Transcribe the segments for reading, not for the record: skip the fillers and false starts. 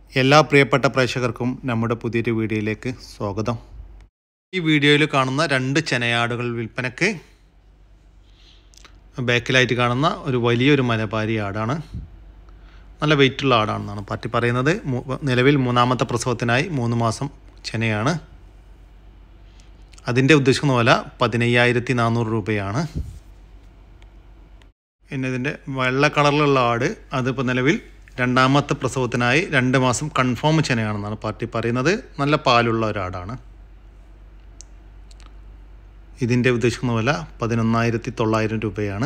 എല്ലാ പ്രിയപ്പെട്ട പ്രേക്ഷകർക്കും നമ്മുടെ പുതിയൊരു വീഡിയോയിലേക്ക് സ്വാഗതം. ഈ വീഡിയോയിൽ കാണുന്ന 2 ചെനയാടുകൾ വിൽപ്പനയ്ക്ക്. ബാക്കിലായിട്ട് കാണുന്ന ഒരു വലിയൊരു മലബാരി ആടാണ്. നല്ല വെയിറ്റുള്ള ആടാണെന്നാണ് പാർട്ടി പറയുന്നത്. നിലവിൽ 3ാമത്തെ പ്രസവത്തിനായി 3 മാസം ചെനയാണ്. അതിൻ്റെ ഉദ്ദേശിക്കുന്ന വില 15,400 രൂപയാണ്. പിന്നെ ഇതിൻ്റെ വെള്ള കളറിലുള്ള ആട് അതിപ്പോൾ നിലവിൽ 2ാമത്തെ പ്രസവത്തിനായി 2 മാസം കൺഫേം ചെനയാണെന്നാണ് പാർട്ടി പറയുന്നത്. നല്ല പാലുള്ള ഒരാടാണ്. ഇതിൻ്റെ ഉദ്ദേശിക്കുന്ന വില 11,900 രൂപയാണ്.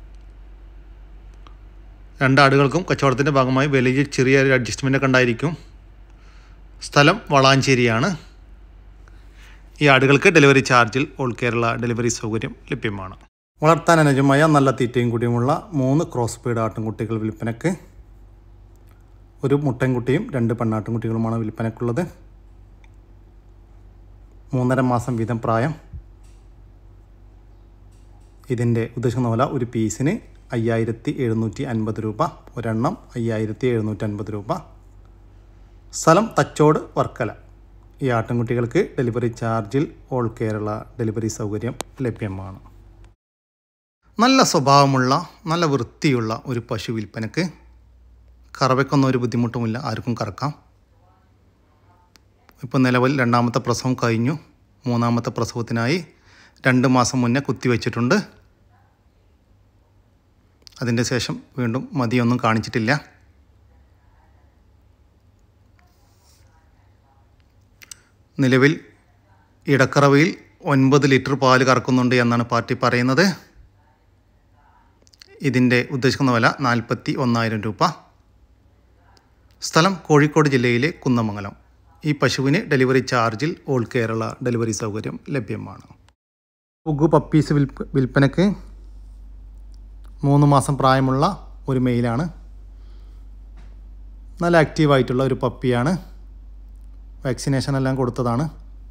2 ആടുകൾക്കും കച്ചവടത്തിൻ്റെ ഭാഗമായി വലിയ ചെറിയൊരു അഡ്ജസ്റ്റ്മെൻ്റ് ഉണ്ടായിരിക്കും. സ്ഥലം വളാഞ്ചേരിയാണ്. ഈ ആടുകൾക്ക് ഡെലിവറി ചാർജിൽ ഓൾ കേരള ഡെലിവറി സൗകര്യം ലഭ്യമാണ്. വളർത്താൻ അനുയോജ്യമായ നല്ല തീറ്റയും കൂടിയുമുള്ള 3 ക്രോസ് ബ്രീഡ് ആട്ടിൻകുട്ടികൾ വിൽപ്പനയ്ക്ക്. ഒരു മുട്ടൻകുട്ടിയും 2 പെണ്ണാട്ടിൻകുട്ടികളുമാണ് വിൽപ്പനയ്ക്കുള്ളത്. 3.5 മാസം വീതം പ്രായം. ഇതിൻ്റെ ഉദ്ദേശിക്കുന്ന വില ഒരു പീസിന് 5,750 രൂപ, ഒരെണ്ണം 5,750 രൂപ. സ്ഥലം തച്ചോട് വർക്കല. ഈ ആട്ടിൻകുട്ടികൾക്ക് ഡെലിവറി ചാർജിൽ ഓൾ കേരള ഡെലിവറി സൗകര്യം ലഭ്യമാണ്. നല്ല സ്വഭാവമുള്ള നല്ല വൃത്തിയുള്ള ഒരു പശു വിൽപ്പനയ്ക്ക്. കറവയ്ക്കൊന്നും ഒരു ബുദ്ധിമുട്ടുമില്ല, ആർക്കും കറക്കാം. ഇപ്പോൾ നിലവിൽ 2ാമത്തെ പ്രസവം കഴിഞ്ഞു. 3ാമത്തെ പ്രസവത്തിനായി 2 മാസം മുന്നേ കുത്തിവെച്ചിട്ടുണ്ട്. അതിൻ്റെ ശേഷം വീണ്ടും മതിയൊന്നും കാണിച്ചിട്ടില്ല. നിലവിൽ ഇടക്കറവയിൽ 9 ലിറ്റർ പാല് കറക്കുന്നുണ്ട് എന്നാണ് പാർട്ടി പറയുന്നത്. ഇതിൻ്റെ ഉദ്ദേശിക്കുന്ന വില 41,000 രൂപ. സ്ഥലം കോഴിക്കോട് ജില്ലയിലെ കുന്നമംഗലം. ഈ പശുവിന് ഡെലിവറി ചാർജിൽ ഓൾ കേരള ഡെലിവറി സൗകര്യം ലഭ്യമാണ്. ഉഗു പപ്പീസ് വിൽപ്പനയ്ക്ക്. 3 മാസം പ്രായമുള്ള ഒരു മെയിലാണ്. നല്ല ആക്റ്റീവായിട്ടുള്ള ഒരു പപ്പിയാണ്. വാക്സിനേഷൻ എല്ലാം കൊടുത്തതാണ്.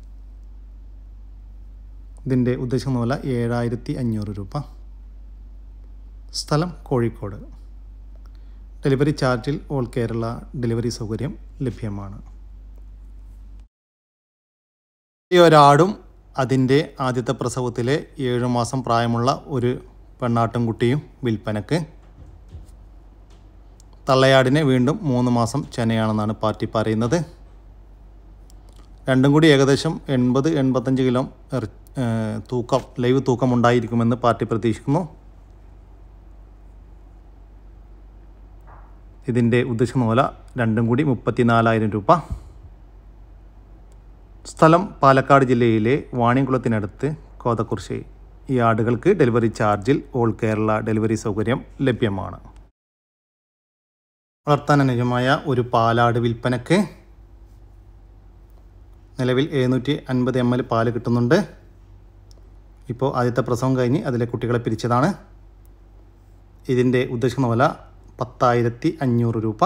ഇതിൻ്റെ ഉദ്ദേശിക്കുന്ന വില 7,500 രൂപ. സ്ഥലം കോഴിക്കോട്. ഡെലിവറി ചാർജിൽ ഓൾ കേരള ഡെലിവറി സൗകര്യം ലഭ്യമാണ്. ഈ ഒരാടും അതിൻ്റെ ആദ്യത്തെ പ്രസവത്തിലെ 7 മാസം പ്രായമുള്ള ഒരു പെണ്ണാട്ടിൻകുട്ടിയും വിൽപ്പനയ്ക്ക്. തള്ളയാടിന് വീണ്ടും 3 മാസം ചെനയാണെന്നാണ് പാർട്ടി പറയുന്നത്. രണ്ടും കൂടി ഏകദേശം 80-85 കിലോ തൂക്കം, ലൈവ് തൂക്കം ഉണ്ടായിരിക്കുമെന്ന് പാർട്ടി പ്രതീക്ഷിക്കുന്നു. ഇതിൻ്റെ ഉദ്ദേശിക്കുന്ന വില രണ്ടും കൂടി 34,000 രൂപ. സ്ഥലം പാലക്കാട് ജില്ലയിലെ വാണിയംകുളത്തിനടുത്ത് കോതക്കുറിശ്ശി. ഈ ആടുകൾക്ക് ഡെലിവറി ചാർജിൽ ഓൾ കേരള ഡെലിവറി സൗകര്യം ലഭ്യമാണ്. വളർത്താൻ അനുയോജ്യമായ ഒരു പാലാട് വിൽപ്പനയ്ക്ക്. നിലവിൽ 750 ml പാല് കിട്ടുന്നുണ്ട്. ഇപ്പോൾ ആദ്യത്തെ പ്രസവം കഴിഞ്ഞ് അതിലെ കുട്ടികളെ പിരിച്ചതാണ്. ഇതിൻ്റെ ഉദ്ദേശിക്കുന്ന വില 10,500 രൂപ.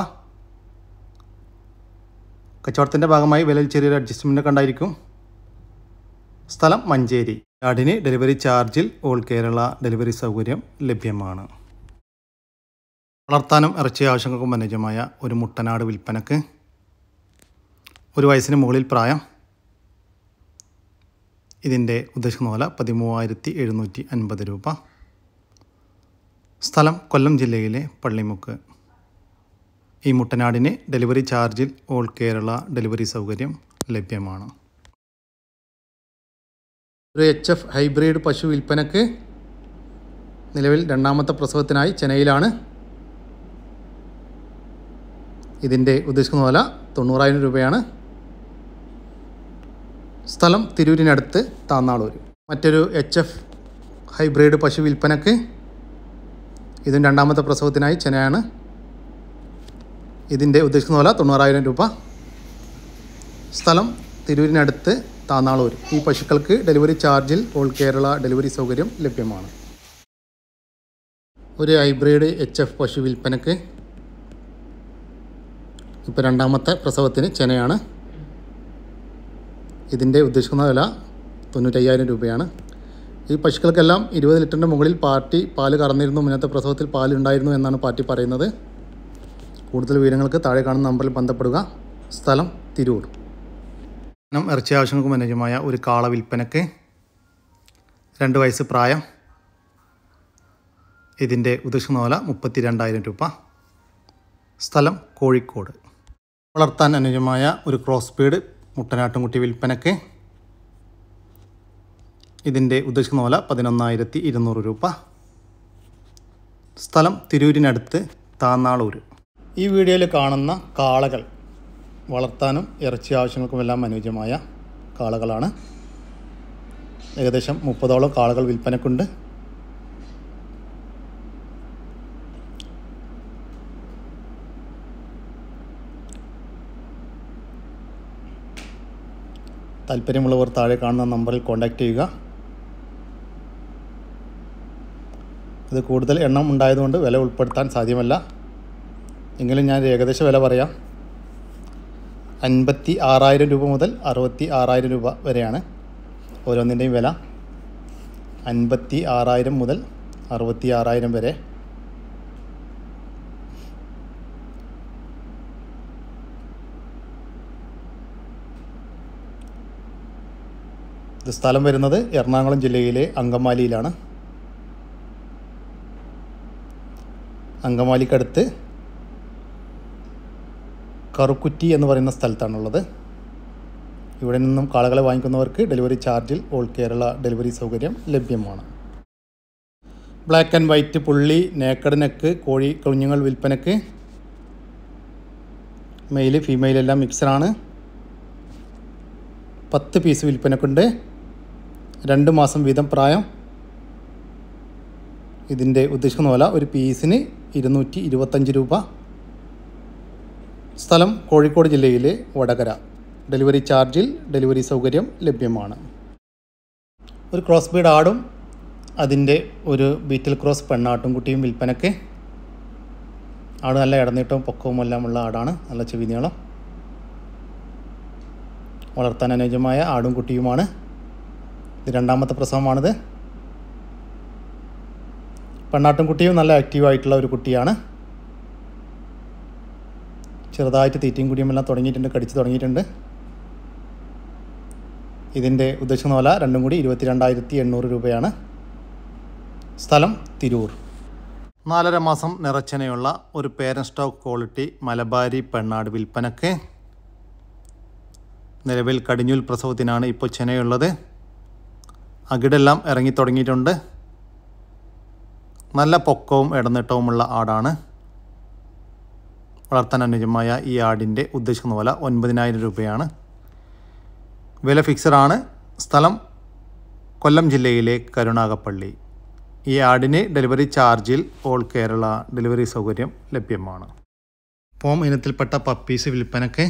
കച്ചവടത്തിൻ്റെ ഭാഗമായി വിലയിൽ ചെറിയൊരു അഡ്ജസ്റ്റ്മെൻ്റ് ഉണ്ടായിരിക്കും. സ്ഥലം മഞ്ചേരി. ആടിന് ഡെലിവറി ചാർജിൽ ഓൾ കേരള ഡെലിവറി സൗകര്യം ലഭ്യമാണ്. വളർത്താനും ഇറച്ചി ആവശ്യങ്ങൾക്കും അനുയോജ്യമായ ഒരു മുട്ടനാട് വിൽപ്പനയ്ക്ക്. 1 വയസ്സിന് മുകളിൽ പ്രായം. ഇതിൻ്റെ ഉദ്ദേശിക്കുന്ന വില 13,750 രൂപ. സ്ഥലം കൊല്ലം ജില്ലയിലെ പള്ളിമുക്ക്. ഈ മുട്ടനാടിന് ഡെലിവറി ചാർജിൽ ഓൾ കേരള ഡെലിവറി സൗകര്യം ലഭ്യമാണ്. ഒരു HF ഹൈബ്രിഡ് പശു വിൽപ്പനയ്ക്ക്. നിലവിൽ 2ാമത്തെ പ്രസവത്തിനായി ചെന്നൈയിലാണ്. ഇതിൻ്റെ ഉദ്ദേശിക്കുന്ന വില 90,000 രൂപയാണ്. സ്ഥലം തിരൂരിനടുത്ത് താന്നാളൂർ. മറ്റൊരു HF ഹൈബ്രിഡ് പശു വിൽപ്പനയ്ക്ക്. ഇതും 2ാമത്തെ പ്രസവത്തിനായി ചെനയാണ്. ഇതിൻ്റെ ഉദ്ദേശിക്കുന്ന വില 90,000 രൂപ. സ്ഥലം തിരൂരിനടുത്ത് താന്നാളൂർ. ഈ പശുക്കൾക്ക് ഡെലിവറി ചാർജിൽ ഓൾ കേരള ഡെലിവറി സൗകര്യം ലഭ്യമാണ്. ഒരു ഹൈബ്രിഡ് HF പശു വിൽപ്പനയ്ക്ക്. ഇപ്പോൾ 2ാമത്തെ പ്രസവത്തിന് ചെനയാണ്. ഇതിൻ്റെ ഉദ്ദേശിക്കുന്ന വില 95,000 രൂപയാണ്. ഈ പശുക്കൾക്കെല്ലാം 20 ലിറ്ററിൻ്റെ മുകളിൽ പാർട്ടി പാല് കറന്നിരുന്നു. മുന്നത്തെ പ്രസവത്തിൽ പാലുണ്ടായിരുന്നു എന്നാണ് പാർട്ടി പറയുന്നത്. കൂടുതൽ വിവരങ്ങൾക്ക് താഴെ കാണുന്ന നമ്പറിൽ ബന്ധപ്പെടുക. സ്ഥലം തിരൂർ. ഇറച്ചി ആവശ്യങ്ങൾക്ക് അനുയോജ്യമായ ഒരു കാള വിൽപ്പനക്ക്. 2 വയസ്സ് പ്രായം. ഇതിൻ്റെ ഉദ്ദേശിക്കുന്ന വില 32,000 രൂപ. സ്ഥലം കോഴിക്കോട്. വളർത്താൻ അനുയോജ്യമായ ഒരു ക്രോസ് ബീഡ് മുട്ടനാട്ടുംകുട്ടി വിൽപ്പനക്ക്. ഇതിൻ്റെ ഉദ്ദേശിക്കുന്ന വില 11,200 രൂപ. സ്ഥലം തിരൂരിനടുത്ത് താന്നാളൂർ. ഈ വീഡിയോയിൽ കാണുന്ന കാളകൾ വളർത്താനും ഇറച്ചി ആവശ്യങ്ങൾക്കുമെല്ലാം അനുയോജ്യമായ കാളകളാണ്. ഏകദേശം 30ഓളം കാളകൾ വിൽപ്പനക്കുണ്ട്. താല്പര്യമുള്ളവർ താഴെ കാണുന്ന നമ്പറിൽ കോൺടാക്റ്റ് ചെയ്യുക. ഇത് കൂടുതൽ എണ്ണം ഉണ്ടായതുകൊണ്ട് വില ഉൾപ്പെടുത്താൻ സാധ്യമല്ല. എങ്കിലും ഞാൻ ഏകദേശ വില പറയാം. 56,000 രൂപ മുതൽ 66,000 രൂപ വരെയാണ് ഓരോന്നിൻ്റെയും വില. 56,000 മുതൽ 66,000 വരെ. ഇത് സ്ഥലം വരുന്നത് എറണാകുളം ജില്ലയിലെ അങ്കമാലിയിലാണ്. അങ്കമാലിക്കടുത്ത് കറുക്കുറ്റി എന്ന് പറയുന്ന സ്ഥലത്താണുള്ളത്. ഇവിടെ നിന്നും കാളകളെ വാങ്ങിക്കുന്നവർക്ക് ഡെലിവറി ചാർജിൽ ഓൾ കേരള ഡെലിവറി സൗകര്യം ലഭ്യമാണ്. ബ്ലാക്ക് ആൻഡ് വൈറ്റ് പുള്ളി നേക്കഡ് നെക്ക് കോഴി കുഞ്ഞുങ്ങൾ വിൽപ്പനക്ക്. മെയിൽ ഫീമെയിൽ എല്ലാം മിക്സറാണ്. 10 പീസ് വിൽപ്പനക്കുണ്ട്. 2 മാസം വീതം പ്രായം. ഇതിൻ്റെ ഉദ്ദേശിക്കുന്ന വില ഒരു പീസിന് 225 രൂപ. സ്ഥലം കോഴിക്കോട് ജില്ലയിലെ വടകര. ഡെലിവറി ചാർജിൽ ഡെലിവറി സൗകര്യം ലഭ്യമാണ്. ഒരു ക്രോസ് ബീഡ് ആടും അതിൻ്റെ ഒരു ബീറ്റൽ ക്രോസ് പെണ്ണാട്ടുംകുട്ടിയും വിൽപ്പനക്ക്. ആട് നല്ല ഇടനീട്ടവും പൊക്കവും എല്ലാം ഉള്ള ആടാണ്. നല്ല ചെവി നീളം. വളർത്താൻ അനുയോജ്യമായ ആടും കുട്ടിയുമാണ്. ഇത് 2ാമത്തെ പ്രസവമാണിത്. പെണ്ണാട്ടുംകുട്ടിയും നല്ല ആക്റ്റീവായിട്ടുള്ള ഒരു കുട്ടിയാണ്. ചെറുതായിട്ട് തീറ്റയും കുടിയുമെല്ലാം തുടങ്ങിയിട്ടുണ്ട്, കടിച്ച് തുടങ്ങിയിട്ടുണ്ട്. ഇതിൻ്റെ ഉദ്ദേശിക്കുന്ന വില രണ്ടും കൂടി 22,800 രൂപയാണ്. സ്ഥലം തിരൂർ. 4.5 മാസം നിറച്ചനയുള്ള ഒരു പേരൻ സ്റ്റോക്ക് ക്വാളിറ്റി മലബാരി പെണ്ണാട് വിൽപ്പനക്ക്. നിലവിൽ കടിഞ്ഞൂൽ പ്രസവത്തിനാണ് ഇപ്പോൾ ചെനയുള്ളത്. അകിടെല്ലാം ഇറങ്ങി തുടങ്ങിയിട്ടുണ്ട്. നല്ല പൊക്കവും ഇടനീട്ടവുമുള്ള ആടാണ്. വളർത്താൻ അനുയോജ്യമായ ഈ ആടിൻ്റെ ഉദ്ദേശിക്കുന്ന വില 9,000 രൂപയാണ്. വില ഫിക്സഡാണ്. സ്ഥലം കൊല്ലം ജില്ലയിലെ കരുണാകപ്പള്ളി. ഈ ആടിന് ഡെലിവറി ചാർജിൽ ഓൾ കേരള ഡെലിവറി സൗകര്യം ലഭ്യമാണ്. പോം ഇനത്തിൽപ്പെട്ട പപ്പീസ് വിൽപ്പനക്ക്.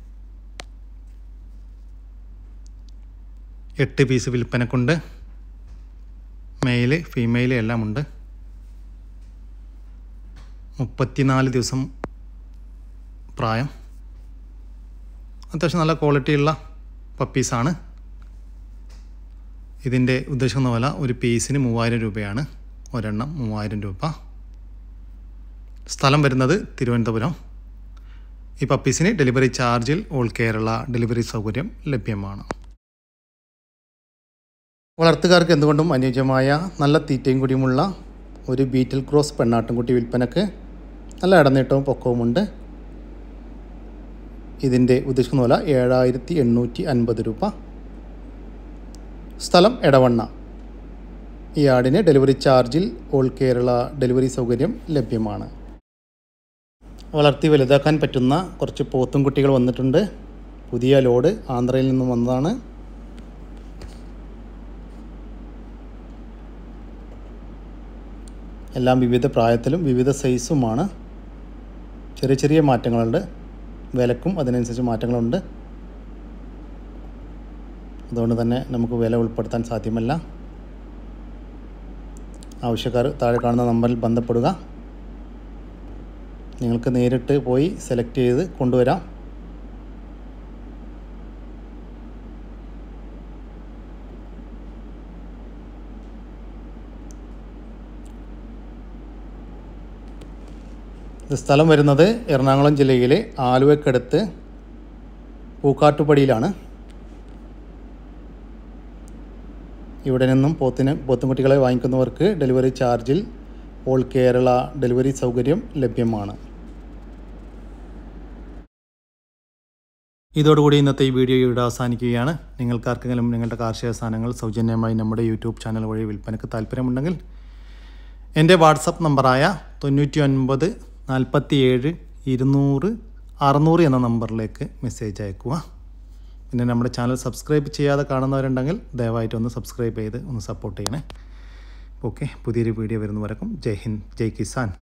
8 പീസ് വിൽപ്പനക്കുണ്ട്. മെയിൽ ഫീമെയിൽ എല്ലാം ഉണ്ട്. 34 ദിവസം പ്രായം. അത്യാവശ്യം നല്ല ക്വാളിറ്റിയുള്ള പപ്പീസാണ്. ഇതിൻ്റെ ഉദ്ദേശിക്കുന്ന വില ഒരു പീസിന് 3,000 രൂപയാണ്. ഒരെണ്ണം 3,000 രൂപ. സ്ഥലം വരുന്നത് തിരുവനന്തപുരം. ഈ പപ്പീസിന് ഡെലിവറി ചാർജിൽ ഓൾ കേരള ഡെലിവറി സൗകര്യം ലഭ്യമാണ്. വളർത്തുകാർക്ക് എന്തുകൊണ്ടും അനുയോജ്യമായ നല്ല തീറ്റയും കൂടിയുമുള്ള ഒരു ബീറ്റൽ ക്രോസ് പെണ്ണാട്ടുംകുട്ടി വിൽപ്പനക്ക്. നല്ല ഇടനീട്ടവും പൊക്കവുമുണ്ട്. ഇതിൻ്റെ ഉദ്ദേശിക്കുന്ന വില 7,850 രൂപ. സ്ഥലം എടവണ്ണ. ഈ ആടിന് ഡെലിവറി ചാർജിൽ ഓൾ കേരള ഡെലിവറി സൗകര്യം ലഭ്യമാണ്. വളർത്തി വലുതാക്കാൻ പറ്റുന്ന കുറച്ച് പോത്തും കുട്ടികൾ വന്നിട്ടുണ്ട്. പുതിയ ലോഡ് ആന്ധ്രയിൽ നിന്നും വന്നതാണ്. എല്ലാം വിവിധ പ്രായത്തിലും വിവിധ സൈസുമാണ്. ചെറിയ ചെറിയ മാറ്റങ്ങളുണ്ട്. വിലക്കും അതിനനുസരിച്ച് മാറ്റങ്ങളുണ്ട്. അതുകൊണ്ട് തന്നെ നമുക്ക് വില ഉൾപ്പെടുത്താൻ സാധ്യമല്ല. ആവശ്യക്കാർ താഴെ കാണുന്ന നമ്പറിൽ ബന്ധപ്പെടുക. നിങ്ങൾക്ക് നേരിട്ട് പോയി സെലക്ട് ചെയ്ത് കൊണ്ടുവരാം. ഇത് സ്ഥലം വരുന്നത് എറണാകുളം ജില്ലയിലെ ആലുവക്കടുത്ത് പൂക്കാട്ടുപടിയിലാണ്. ഇവിടെ നിന്നും പോത്തുംകുട്ടികളെ വാങ്ങിക്കുന്നവർക്ക് ഡെലിവറി ചാർജിൽ ഓൾ കേരള ഡെലിവറി സൗകര്യം ലഭ്യമാണ്. ഇതോടുകൂടി ഇന്നത്തെ ഈ വീഡിയോ ഇവിടെ അവസാനിക്കുകയാണ്. നിങ്ങൾക്കാർക്കെങ്കിലും നിങ്ങളുടെ കാർഷിക സാധനങ്ങൾ സൗജന്യമായി നമ്മുടെ യൂട്യൂബ് ചാനൽ വഴി വിൽപ്പനയ്ക്ക് താല്പര്യമുണ്ടെങ്കിൽ എൻ്റെ വാട്സപ്പ് നമ്പറായ 99 47 200 600 എന്ന നമ്പറിലേക്ക് മെസ്സേജ് അയക്കുക. പിന്നെ നമ്മുടെ ചാനൽ സബ്സ്ക്രൈബ് ചെയ്യാതെ കാണുന്നവരുണ്ടെങ്കിൽ ദയവായിട്ടൊന്ന് സബ്സ്ക്രൈബ് ചെയ്ത് ഒന്ന് സപ്പോർട്ട് ചെയ്യണേ. ഓക്കെ, പുതിയൊരു വീഡിയോ വരുന്നവരേക്കും ജയ് ഹിന്ദ്, ജയ് കിസാൻ.